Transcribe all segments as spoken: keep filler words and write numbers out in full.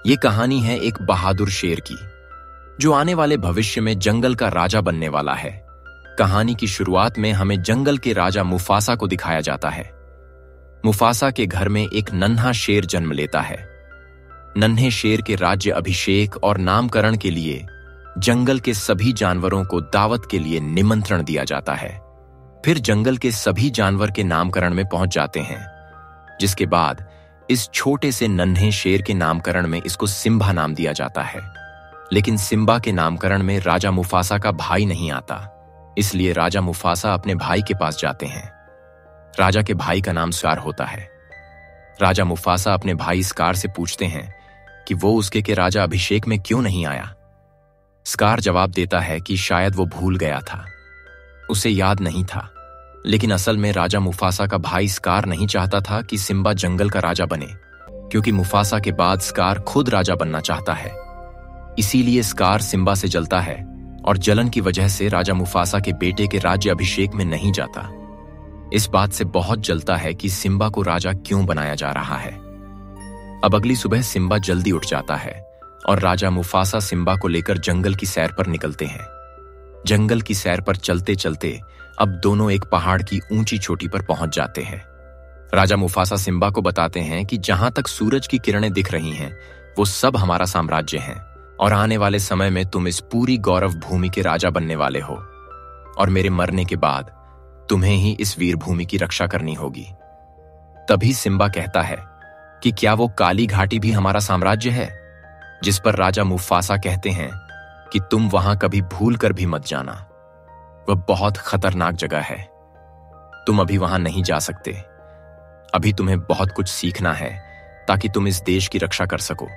ये कहानी है एक बहादुर शेर की जो आने वाले भविष्य में जंगल का राजा बनने वाला है। कहानी की शुरुआत में हमें जंगल के राजा मुफासा को दिखाया जाता है। मुफासा के घर में एक नन्हा शेर जन्म लेता है। नन्हे शेर के राज्य अभिषेक और नामकरण के लिए जंगल के सभी जानवरों को दावत के लिए निमंत्रण दिया जाता है। फिर जंगल के सभी जानवर के नामकरण में पहुंच जाते हैं, जिसके बाद इस छोटे से नन्हे शेर के नामकरण में इसको सिम्बा नाम दिया जाता है। लेकिन सिम्बा के नामकरण में राजा मुफासा का भाई नहीं आता, इसलिए राजा मुफासा अपने भाई के पास जाते हैं। राजा के भाई का नाम स्कार होता है। राजा मुफासा अपने भाई स्कार से पूछते हैं कि वो उसके के राजा अभिषेक में क्यों नहीं आया। स्कार जवाब देता है कि शायद वो भूल गया था, उसे याद नहीं था। लेकिन असल में राजा मुफासा का भाई स्कार नहीं चाहता था कि सिम्बा जंगल का राजा बने, क्योंकि मुफासा के बाद स्कार खुद राजा बनना चाहता है। इसीलिए स्कार सिम्बा से जलता है और जलन की वजह से राजा मुफासा के बेटे के राज्य अभिषेक में नहीं जाता। इस बात से बहुत जलता है कि सिम्बा को राजा क्यों बनाया जा रहा है। अब अगली सुबह सिम्बा जल्दी उठ जाता है और राजा मुफासा सिम्बा को लेकर जंगल की सैर पर निकलते हैं। जंगल की सैर पर चलते चलते अब दोनों एक पहाड़ की ऊंची चोटी पर पहुंच जाते हैं। राजा मुफासा सिम्बा को बताते हैं कि जहां तक सूरज की किरणें दिख रही हैं, वो सब हमारा साम्राज्य है और आने वाले समय में तुम इस पूरी गौरव भूमि के राजा बनने वाले हो और मेरे मरने के बाद तुम्हें ही इस वीर भूमि की रक्षा करनी होगी। तभी सिम्बा कहता है कि क्या वो काली घाटी भी हमारा साम्राज्य है, जिस पर राजा मुफासा कहते हैं कि तुम वहां कभी भूल कर भी मत जाना, वह बहुत खतरनाक जगह है, तुम अभी वहां नहीं जा सकते। अभी तुम्हें बहुत कुछ सीखना है ताकि तुम इस देश की रक्षा कर सको।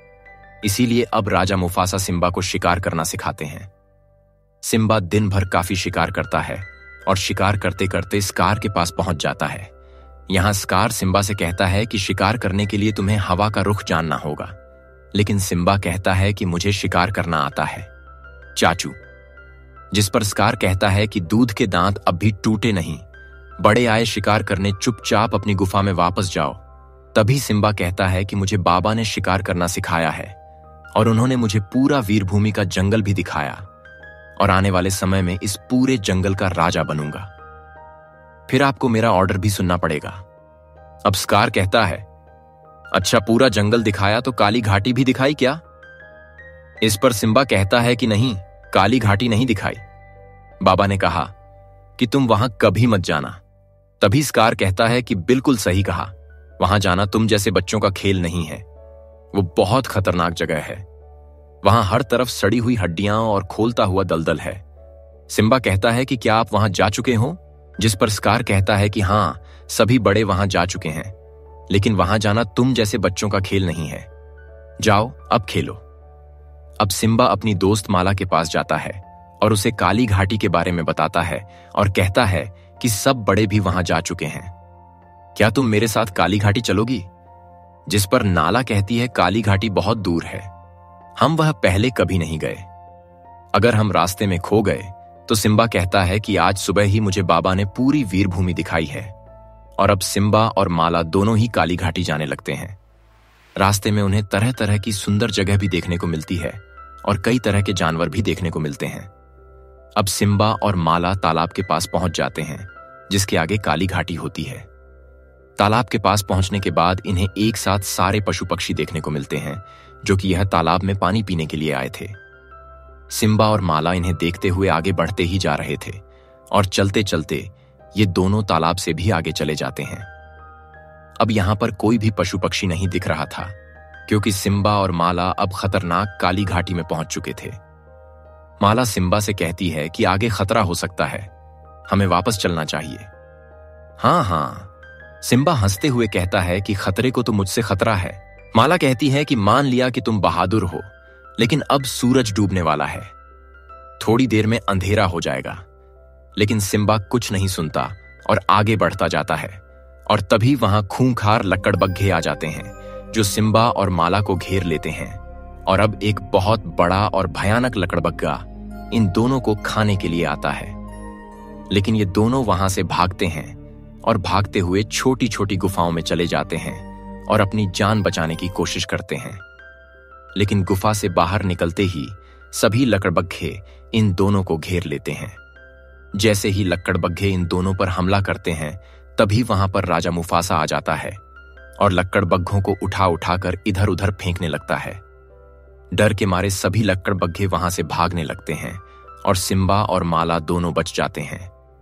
इसीलिए अब राजा मुफासा सिम्बा को शिकार करना सिखाते हैं। सिम्बा दिन भर काफी शिकार करता है और शिकार करते करते स्कार के पास पहुंच जाता है। यहां स्कार सिम्बा से कहता है कि शिकार करने के लिए तुम्हें हवा का रुख जानना होगा, लेकिन सिम्बा कहता है कि मुझे शिकार करना आता है, चाचू। जिस पर स्कार कहता है कि दूध के दांत अब भी टूटे नहीं, बड़े आए शिकार करने, चुपचाप अपनी गुफा में वापस जाओ। तभी सिम्बा कहता है कि मुझे बाबा ने शिकार करना सिखाया है और उन्होंने मुझे पूरा वीरभूमि का जंगल भी दिखाया और आने वाले समय में इस पूरे जंगल का राजा बनूंगा। फिर आपको मेरा ऑर्डर भी सुनना पड़ेगा। अब स्कार कहता है, अच्छा, पूरा जंगल दिखाया तो काली घाटी भी दिखाई क्या? इस पर सिम्बा कहता है कि नहीं, काली घाटी नहीं दिखाई। बाबा ने कहा कि तुम वहां कभी मत जाना। तभी स्कार कहता है कि बिल्कुल सही कहा, वहां जाना तुम जैसे बच्चों का खेल नहीं है। वो बहुत खतरनाक जगह है, वहां हर तरफ सड़ी हुई हड्डियां और खोलता हुआ दलदल है। सिम्बा कहता है कि क्या आप वहां जा चुके हो? जिस पर स्कार कहता है कि हां, सभी बड़े वहां जा चुके हैं, लेकिन वहां जाना तुम जैसे बच्चों का खेल नहीं है। जाओ, अब खेलो। अब सिम्बा अपनी दोस्त माला के पास जाता है और उसे काली घाटी के बारे में बताता है और कहता है कि सब बड़े भी वहां जा चुके हैं, क्या तुम मेरे साथ काली घाटी चलोगी? जिस पर नाला कहती है, काली घाटी बहुत दूर है, हम वह पहले कभी नहीं गए। अगर हम रास्ते में खो गए तो सिम्बा कहता है कि आज सुबह ही मुझे बाबा ने पूरी वीरभूमि दिखाई है। और अब सिम्बा और माला दोनों ही काली घाटी जाने लगते हैं। रास्ते में उन्हें तरह तरह की सुंदर जगह भी देखने को मिलती है और कई तरह के जानवर भी देखने को मिलते हैं। अब सिम्बा और माला तालाब के पास पहुंच जाते हैं, जिसके आगे काली घाटी होती है। तालाब के पास पहुंचने के बाद इन्हें एक साथ सारे पशु पक्षी देखने को मिलते हैं, जो कि यह तालाब में पानी पीने के लिए आए थे। सिम्बा और माला इन्हें देखते हुए आगे बढ़ते ही जा रहे थे और चलते चलते ये दोनों तालाब से भी आगे चले जाते हैं। अब यहां पर कोई भी पशु पक्षी नहीं दिख रहा था, क्योंकि सिम्बा और माला अब खतरनाक काली घाटी में पहुंच चुके थे। माला सिम्बा से कहती है कि आगे खतरा हो सकता है, हमें वापस चलना चाहिए। हाँ हाँ, सिम्बा हंसते हुए कहता है कि खतरे को तो मुझसे खतरा है। माला कहती है कि मान लिया कि तुम बहादुर हो, लेकिन अब सूरज डूबने वाला है, थोड़ी देर में अंधेरा हो जाएगा। लेकिन सिम्बा कुछ नहीं सुनता और आगे बढ़ता जाता है और तभी वहां खूंखार लकड़बग्घे आ जाते हैं, जो सिम्बा और माला को घेर लेते हैं। और अब एक बहुत बड़ा और भयानक लकड़बग्घा इन दोनों को खाने के लिए आता है। लेकिन ये दोनों वहां से भागते हैं और भागते हुए छोटी छोटी गुफाओं में चले जाते हैं और अपनी जान बचाने की कोशिश करते हैं। लेकिन गुफा से बाहर निकलते ही सभी लकड़बग्घे इन दोनों को घेर लेते हैं। जैसे ही लकड़बग्घे इन दोनों पर हमला करते हैं, तभी वहां पर राजा मुफासा आ जाता है और लकड़बग्घों को उठा उठाकर इधर उधर फेंकने लगता है। डर के मारे सभी लकड़बग्घे वहां से भागने लगते हैं और सिम्बा और माला दोनों बच जाते हैं।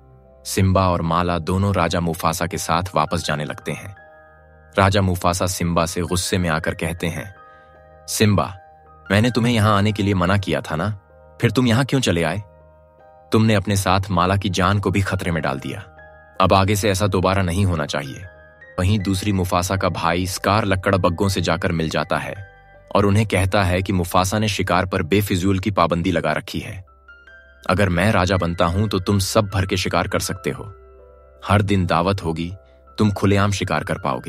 सिम्बा और माला दोनों राजा मुफासा के साथ वापस जाने लगते हैं। राजा मुफासा सिम्बा से गुस्से में आकर कहते हैं, सिम्बा, मैंने तुम्हें यहां आने के लिए मना किया था ना, फिर तुम यहां क्यों चले आए? तुमने अपने साथ माला की जान को भी खतरे में डाल दिया। अब आगे से ऐसा दोबारा नहीं होना चाहिए। वहीं दूसरी मुफासा का भाई स्कार लकड़बग्घों से जाकर मिल जाता है और उन्हें कहता है कि मुफासा ने शिकार पर बेफिजूल की पाबंदी लगा रखी है। अगर मैं राजा बनता हूं तो तुम सब भर के शिकार कर सकते हो। हर दिन दावत होगी, तुम खुलेआम शिकार कर पाओगे।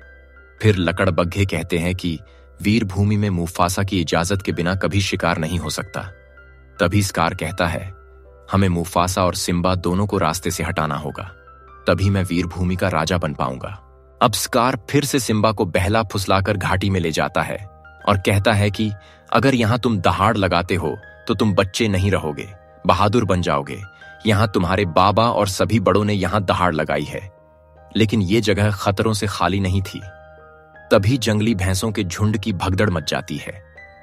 फिर लकड़बग्घे कहते हैं कि वीर भूमि में मुफासा की इजाजत के बिना कभी शिकार नहीं हो सकता। तभी स्कार कहता है, हमें मुफासा और सिम्बा दोनों को रास्ते से हटाना होगा, तभी मैं वीर भूमि का राजा बन पाऊंगा। अब स्कार फिर से सिम्बा को बहला फुसलाकर घाटी में ले जाता है और कहता है कि अगर यहां तुम दहाड़ लगाते हो तो तुम बच्चे नहीं रहोगे, बहादुर बन जाओगे। यहां तुम्हारे बाबा और सभी बड़ों ने यहां दहाड़ लगाई है, लेकिन ये जगह खतरों से खाली नहीं थी। तभी जंगली भैंसों के झुंड की भगदड़ मच जाती है।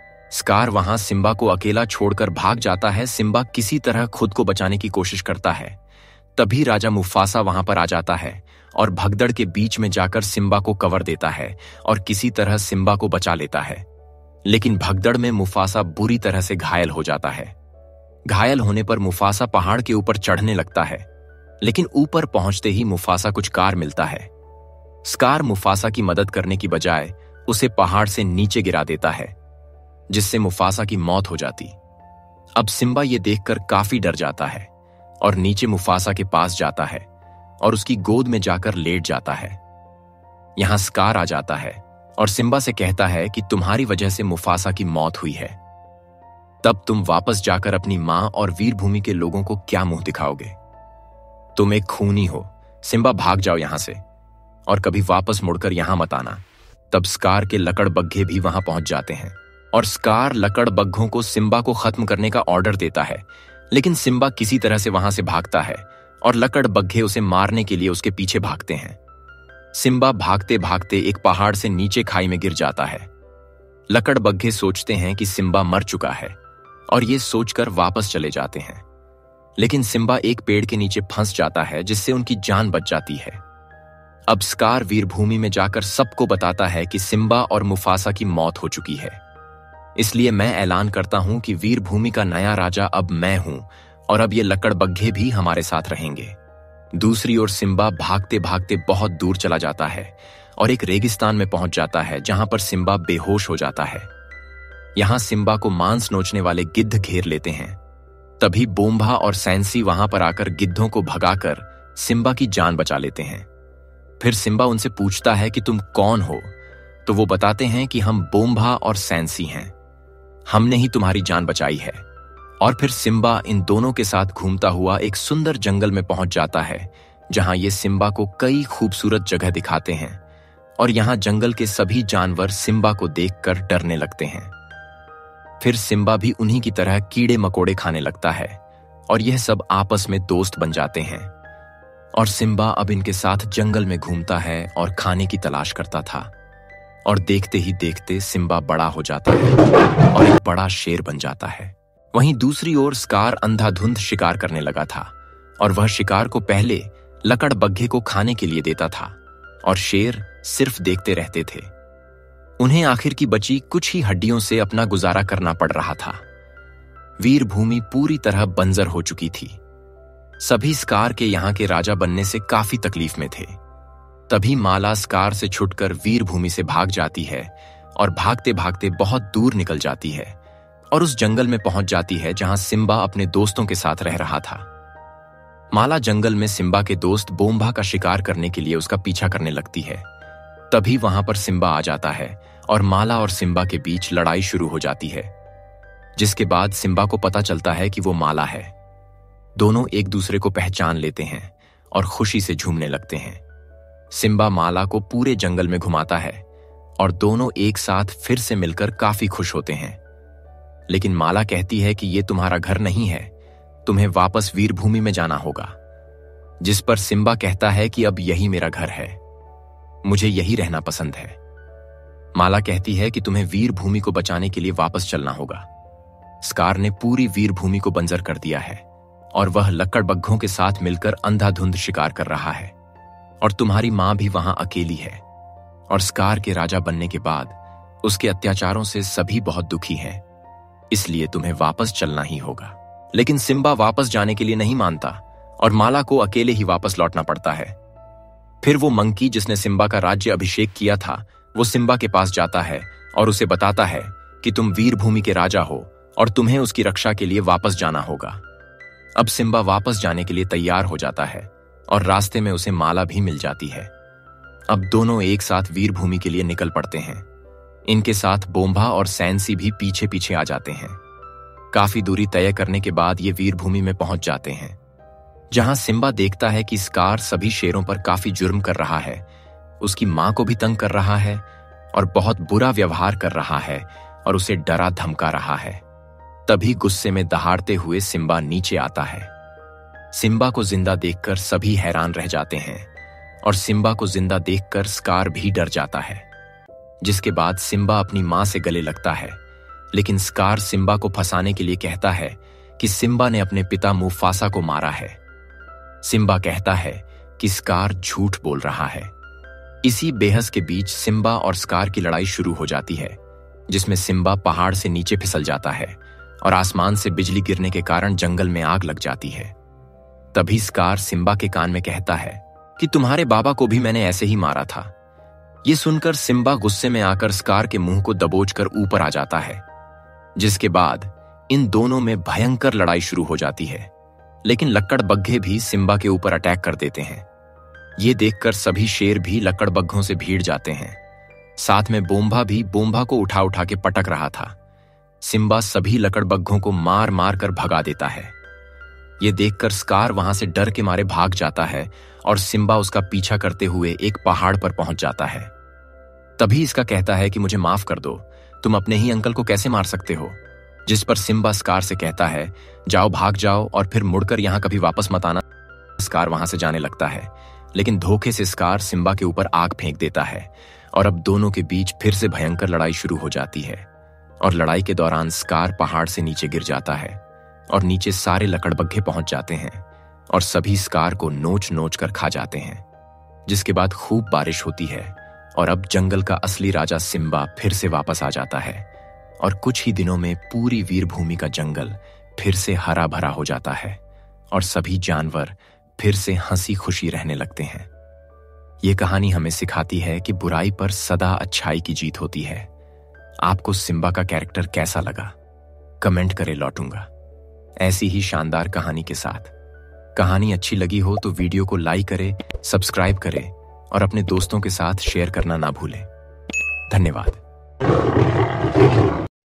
स्कार वहां सिम्बा को अकेला छोड़कर भाग जाता है। सिम्बा किसी तरह खुद को बचाने की कोशिश करता है। तभी राजा मुफासा वहां पर आ जाता है और भगदड़ के बीच में जाकर सिम्बा को कवर देता है और किसी तरह सिम्बा को बचा लेता है। लेकिन भगदड़ में मुफासा बुरी तरह से घायल हो जाता है। घायल होने पर मुफासा पहाड़ के ऊपर चढ़ने लगता है, लेकिन ऊपर पहुंचते ही मुफासा कुछ कार मिलता है। स्कार मुफासा की मदद करने की बजाय उसे पहाड़ से नीचे गिरा देता है, जिससे मुफासा की मौत हो जाती। अब सिम्बा ये देखकर काफी डर जाता है और नीचे मुफासा के पास जाता है और उसकी गोद में जाकर लेट जाता है। यहां स्कार आ जाता है और सिम्बा से कहता है कि तुम्हारी वजह से मुफासा की मौत हुई है। तब तुम वापस जाकर अपनी मां और वीर भूमि के लोगों को क्या मुंह दिखाओगे? तुम एक खूनी हो। सिम्बा, भाग जाओ यहां से और कभी वापस मुड़कर यहां मत आना। तब स्कार के लकड़बग्घे भी वहां पहुंच जाते हैं और स्कार लकड़बग्घों को सिम्बा को खत्म करने का ऑर्डर देता है, लेकिन सिम्बा किसी तरह से वहां से भागता है और लकड़बग्घे उसे मारने के लिए उसके पीछे भागते हैं। सिम्बा भागते भागते एक पहाड़ से नीचे खाई में गिर जाता है। लकड़बग्घे सोचते हैं कि सिम्बा मर चुका है और ये सोचकर वापस चले जाते हैं, लेकिन सिम्बा एक पेड़ के नीचे फंस जाता है, जिससे उनकी जान बच जाती है। अब स्कार वीरभूमि में जाकर सबको बताता है कि सिम्बा और मुफासा की मौत हो चुकी है, इसलिए मैं ऐलान करता हूं कि वीरभूमि का नया राजा अब मैं हूं और अब ये लकड़बग्घे भी हमारे साथ रहेंगे। दूसरी ओर सिम्बा भागते भागते बहुत दूर चला जाता है और एक रेगिस्तान में पहुंच जाता है, जहां पर सिम्बा बेहोश हो जाता है। यहां सिम्बा को मांस नोचने वाले गिद्ध घेर लेते हैं। तभी बोम्बा और सैंसी वहां पर आकर गिद्धों को भगाकर सिम्बा की जान बचा लेते हैं। फिर सिम्बा उनसे पूछता है कि तुम कौन हो, तो वो बताते हैं कि हम बोम्बा और सैंसी हैं, हमने ही तुम्हारी जान बचाई है। और फिर सिम्बा इन दोनों के साथ घूमता हुआ एक सुंदर जंगल में पहुंच जाता है, जहां ये सिम्बा को कई खूबसूरत जगह दिखाते हैं और यहां जंगल के सभी जानवर सिम्बा को देखकर डरने लगते हैं। फिर सिम्बा भी उन्हीं की तरह कीड़े मकोड़े खाने लगता है और यह सब आपस में दोस्त बन जाते हैं। और सिम्बा अब इनके साथ जंगल में घूमता है और खाने की तलाश करता था। और देखते ही देखते सिम्बा बड़ा हो जाता है और एक बड़ा शेर बन जाता है। वहीं दूसरी ओर स्कार अंधाधुंध शिकार करने लगा था और वह शिकार को पहले लकड़बग्घे को खाने के लिए देता था और शेर सिर्फ देखते रहते थे। उन्हें आखिर की बची कुछ ही हड्डियों से अपना गुजारा करना पड़ रहा था। वीरभूमि पूरी तरह बंजर हो चुकी थी। सभी स्कार के यहाँ के राजा बनने से काफी तकलीफ में थे। तभी माला स्कार से छुटकर वीरभूमि से भाग जाती है और भागते भागते बहुत दूर निकल जाती है और उस जंगल में पहुंच जाती है जहां सिम्बा अपने दोस्तों के साथ रह रहा था। माला जंगल में सिम्बा के दोस्त बोम्बा का शिकार करने के लिए उसका पीछा करने लगती है। तभी वहां पर सिम्बा आ जाता है और माला और सिम्बा के बीच लड़ाई शुरू हो जाती है, जिसके बाद सिम्बा को पता चलता है कि वो माला है। दोनों एक दूसरे को पहचान लेते हैं और खुशी से झूमने लगते हैं। सिम्बा माला को पूरे जंगल में घुमाता है और दोनों एक साथ फिर से मिलकर काफी खुश होते हैं। लेकिन माला कहती है कि यह तुम्हारा घर नहीं है, तुम्हें वापस वीरभूमि में जाना होगा। जिस पर सिम्बा कहता है कि अब यही मेरा घर है, मुझे यही रहना पसंद है। माला कहती है कि तुम्हें वीरभूमि को बचाने के लिए वापस चलना होगा। स्कार ने पूरी वीरभूमि को बंजर कर दिया है और वह लकड़बग्घों के साथ मिलकर अंधाधुंध शिकार कर रहा है, और तुम्हारी मां भी वहां अकेली है। और स्कार के राजा बनने के बाद उसके अत्याचारों से सभी बहुत दुखी हैं, इसलिए तुम्हें वापस चलना ही होगा। लेकिन सिम्बा वापस जाने के लिए नहीं मानता और माला को अकेले ही वापस लौटना पड़ता है। फिर वो मंकी जिसने सिम्बा का राज्य अभिषेक किया था, वो सिम्बा के पास जाता है और उसे बताता है कि तुम वीरभूमि के राजा हो और तुम्हें उसकी रक्षा के लिए वापस जाना होगा। अब सिम्बा वापस जाने के लिए तैयार हो जाता है और रास्ते में उसे माला भी मिल जाती है। अब दोनों एक साथ वीरभूमि के लिए निकल पड़ते हैं। इनके साथ बोम्बा और सैनसी भी पीछे पीछे आ जाते हैं। काफी दूरी तय करने के बाद ये वीरभूमि में पहुंच जाते हैं, जहां सिम्बा देखता है कि स्कार सभी शेरों पर काफी जुर्म कर रहा है, उसकी मां को भी तंग कर रहा है और बहुत बुरा व्यवहार कर रहा है और उसे डरा धमका रहा है। तभी गुस्से में दहाड़ते हुए सिम्बा नीचे आता है। सिम्बा को जिंदा देखकर सभी हैरान रह जाते हैं और सिम्बा को जिंदा देखकर स्कार भी डर जाता है। जिसके बाद सिम्बा अपनी मां से गले लगता है, लेकिन स्कार सिम्बा को फंसाने के लिए कहता है कि सिम्बा ने अपने पिता मुफासा को मारा है। सिम्बा कहता है कि स्कार झूठ बोल रहा है। इसी बेहस के बीच सिम्बा और स्कार की लड़ाई शुरू हो जाती है, जिसमें सिम्बा पहाड़ से नीचे फिसल जाता है और आसमान से बिजली गिरने के कारण जंगल में आग लग जाती है। तभी स्कार सिम्बा के कान में कहता है कि तुम्हारे बाबा को भी मैंने ऐसे ही मारा था। ये सुनकर सिम्बा गुस्से में आकर स्कार के मुंह को दबोचकर ऊपर आ जाता है, जिसके बाद इन दोनों में भयंकर लड़ाई शुरू हो जाती है। लेकिन लकड़बग्घे भी सिम्बा के ऊपर अटैक कर देते हैं। ये देखकर सभी शेर भी लकड़बग्घों से भीड़ जाते हैं। साथ में बोम्बा भी बोम्बा को उठा उठा के पटक रहा था। सिम्बा सभी लकड़बग्घों को मार मार कर भगा देता है। ये देखकर स्कार वहां से डर के मारे भाग जाता है और सिम्बा उसका पीछा करते हुए एक पहाड़ पर पहुंच जाता है। तभी इसका कहता है कि मुझे माफ कर दो, तुम अपने ही अंकल को कैसे मार सकते हो। जिस पर सिम्बा स्कार से कहता है, जाओ भाग जाओ और फिर मुड़कर यहां कभी वापस मत आना। स्कार वहां से जाने लगता है, लेकिन धोखे से स्कार सिम्बा के ऊपर आग फेंक देता है और अब दोनों के बीच फिर से भयंकर लड़ाई शुरू हो जाती है। और लड़ाई के दौरान स्कार पहाड़ से नीचे गिर जाता है और नीचे सारे लकड़बग्घे पहुंच जाते हैं और सभी स्कार को नोच नोच कर खा जाते हैं। जिसके बाद खूब बारिश होती है और अब जंगल का असली राजा सिम्बा फिर से वापस आ जाता है और कुछ ही दिनों में पूरी वीरभूमि का जंगल फिर से हरा भरा हो जाता है और सभी जानवर फिर से हंसी खुशी रहने लगते हैं। ये कहानी हमें सिखाती है कि बुराई पर सदा अच्छाई की जीत होती है। आपको सिम्बा का कैरेक्टर कैसा लगा? कमेंट करे, लौटूंगा ऐसी ही शानदार कहानी के साथ। कहानी अच्छी लगी हो तो वीडियो को लाइक करें, सब्सक्राइब करें और अपने दोस्तों के साथ शेयर करना ना भूलें। धन्यवाद।